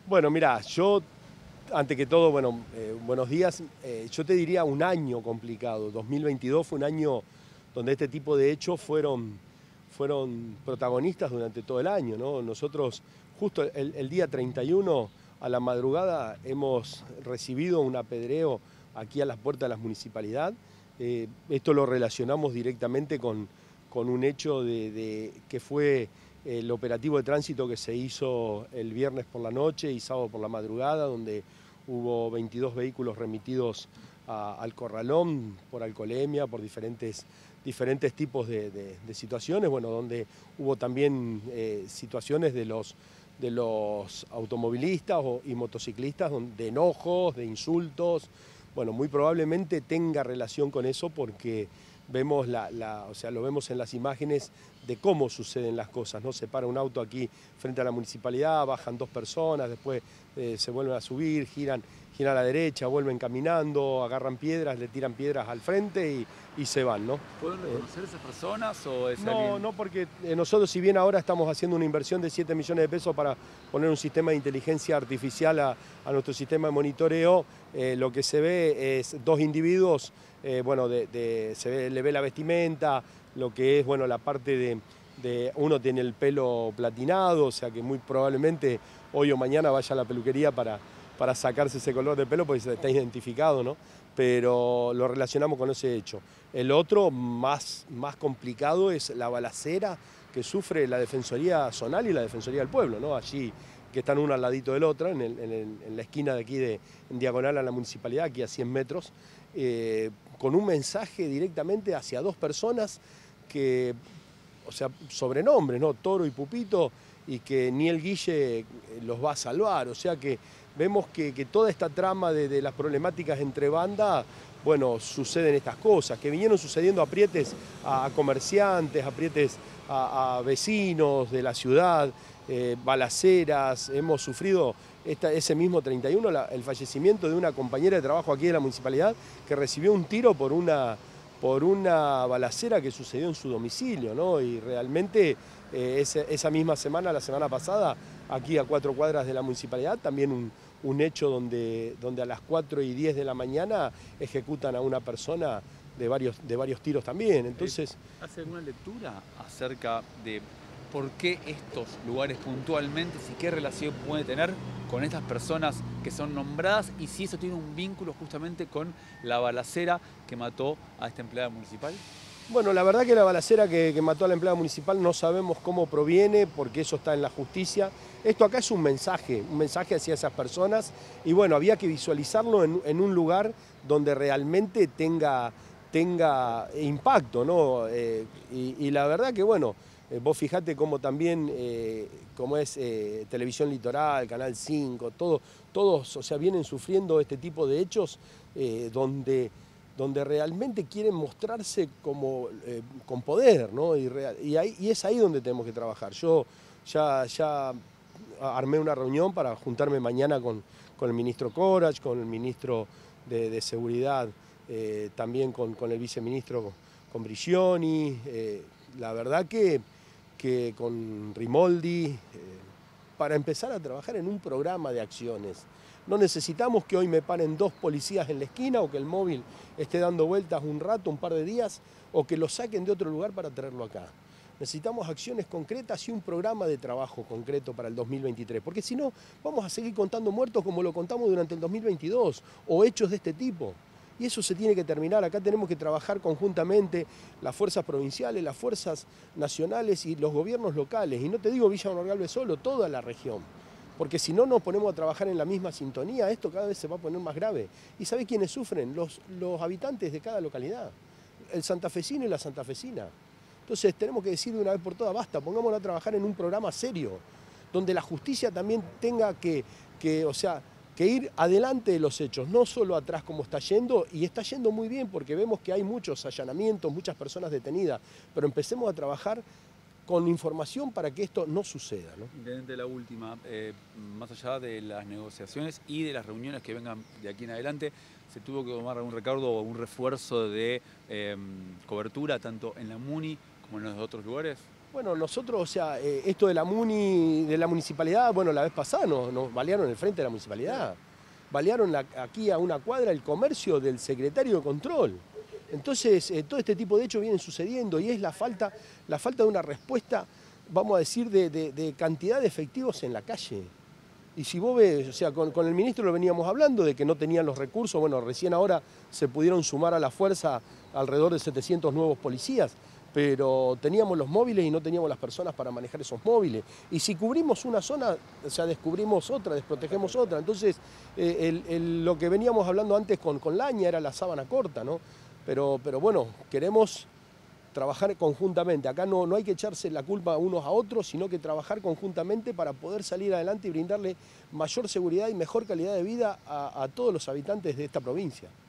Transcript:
Bueno, mira, yo, ante que todo, bueno, buenos días. Yo te diría un año complicado. 2022 fue un año donde este tipo de hechos fueron protagonistas durante todo el año, ¿no? Nosotros, justo el día 31 a la madrugada, hemos recibido un apedreo aquí a las puertas de la municipalidad. Esto lo relacionamos directamente con un hecho que fue el operativo de tránsito que se hizo el viernes por la noche y sábado por la madrugada, donde hubo 22 vehículos remitidos al corralón por alcoholemia, por diferentes tipos de situaciones, bueno, donde hubo también situaciones de los automovilistas y motociclistas de enojos, de insultos. Bueno, muy probablemente tenga relación con eso porque vemos o sea, lo vemos en las imágenes de cómo suceden las cosas, ¿no? Se para un auto aquí frente a la municipalidad, bajan dos personas, después se vuelven a subir, giran a la derecha, vuelven caminando, agarran piedras, le tiran piedras al frente y se van, ¿no? ¿Pueden reconocer esas personas o es No, alguien? no, porque nosotros, si bien ahora estamos haciendo una inversión de 7 millones de pesos para poner un sistema de inteligencia artificial a nuestro sistema de monitoreo, lo que se ve es dos individuos, bueno, le ve la vestimenta, lo que es, bueno, la parte uno tiene el pelo platinado, o sea que muy probablemente hoy o mañana vaya a la peluquería para sacarse ese color de pelo porque está identificado, ¿no? Pero lo relacionamos con ese hecho. El otro, más complicado, es la balacera que sufre la Defensoría Zonal y la Defensoría del Pueblo, ¿no? Allí, que están uno al ladito del otro, en la esquina de aquí, en diagonal a la municipalidad, aquí a 100 metros, con un mensaje directamente hacia dos personas que, o sea, sobrenombres, ¿no? Toro y Pupito, y que ni el Guille los va a salvar. O sea que vemos que toda esta trama de las problemáticas entre bandas, bueno, suceden estas cosas, que vinieron sucediendo aprietes a comerciantes, aprietes a vecinos de la ciudad, balaceras. Hemos sufrido ese mismo 31 el fallecimiento de una compañera de trabajo aquí de la municipalidad que recibió un tiro por una balacera que sucedió en su domicilio, ¿no? Y realmente esa misma semana, la semana pasada, aquí a 4 cuadras de la municipalidad, también un hecho donde a las 4:10 de la mañana ejecutan a una persona de varios tiros también. Entonces, ¿Hace alguna lectura acerca de por qué estos lugares puntualmente, si qué relación puede tener con estas personas que son nombradas y si eso tiene un vínculo justamente con la balacera que mató a esta empleada municipal? bueno, la verdad que la balacera que mató a la empleada municipal no sabemos cómo proviene, porque eso está en la justicia. Esto acá es un mensaje hacia esas personas y bueno, había que visualizarlo en un lugar donde realmente tenga impacto, ¿no? Y la verdad que bueno, vos fijate cómo también, como es Televisión Litoral, Canal 5, todos, o sea, vienen sufriendo este tipo de hechos donde realmente quieren mostrarse como, con poder, ¿no? Y es ahí donde tenemos que trabajar. Yo ya armé una reunión para juntarme mañana con el ministro Corach, con el ministro de Seguridad, también con el viceministro, con Brigioni. La verdad que con Rimoldi, para empezar a trabajar en un programa de acciones. No necesitamos que hoy me paren dos policías en la esquina o que el móvil esté dando vueltas un rato, un par de días, o que lo saquen de otro lugar para traerlo acá. Necesitamos acciones concretas y un programa de trabajo concreto para el 2023, porque si no, vamos a seguir contando muertos como lo contamos durante el 2022, o hechos de este tipo. Y eso se tiene que terminar. Acá tenemos que trabajar conjuntamente las fuerzas provinciales, las fuerzas nacionales y los gobiernos locales. Y no te digo Villa Manuel Galvez solo, toda la región. Porque si no nos ponemos a trabajar en la misma sintonía, esto cada vez se va a poner más grave. ¿Y sabés quiénes sufren? Los habitantes de cada localidad. El santafesino y la santafesina. Entonces tenemos que decir de una vez por todas, basta, pongámonos a trabajar en un programa serio, donde la justicia también tenga o sea, que ir adelante de los hechos, no solo atrás como está yendo, y está yendo muy bien porque vemos que hay muchos allanamientos, muchas personas detenidas, pero empecemos a trabajar con información para que esto no suceda, ¿no? Intendente, la última, más allá de las negociaciones y de las reuniones que vengan de aquí en adelante, ¿se tuvo que tomar algún recaudo o un refuerzo de cobertura tanto en la MUNI como en los otros lugares? Bueno, nosotros, o sea, esto de la municipalidad, bueno, la vez pasada nos balearon el frente de la municipalidad. Balearon aquí a una cuadra el comercio del secretario de Control. Entonces, todo este tipo de hechos vienen sucediendo y es la falta de una respuesta, vamos a decir, de cantidad de efectivos en la calle. Y si vos ves, o sea, con el ministro lo veníamos hablando de que no tenían los recursos, bueno, recién ahora se pudieron sumar a la fuerza alrededor de 700 nuevos policías, pero teníamos los móviles y no teníamos las personas para manejar esos móviles. Y si cubrimos una zona, o sea, descubrimos otra, desprotegemos otra. Entonces, lo que veníamos hablando antes con Laña era la sábana corta, ¿no? Pero bueno, queremos trabajar conjuntamente. Acá no hay que echarse la culpa unos a otros, sino que trabajar conjuntamente para poder salir adelante y brindarle mayor seguridad y mejor calidad de vida a todos los habitantes de esta provincia.